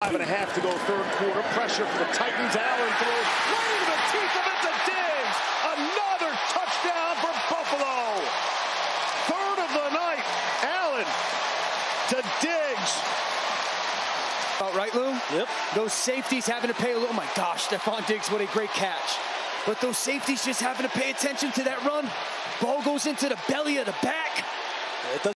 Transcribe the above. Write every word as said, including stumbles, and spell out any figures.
Five and a half to go third quarter. Pressure for the Titans. Allen throws right into the teeth of it to Diggs. Another touchdown for Buffalo. Third of the night. Allen to Diggs. About right, Lou? Yep. Those safeties having to pay a little. Oh my gosh, Stefon Diggs, what a great catch. But those safeties just having to pay attention to that run. Ball goes into the belly of the back. It does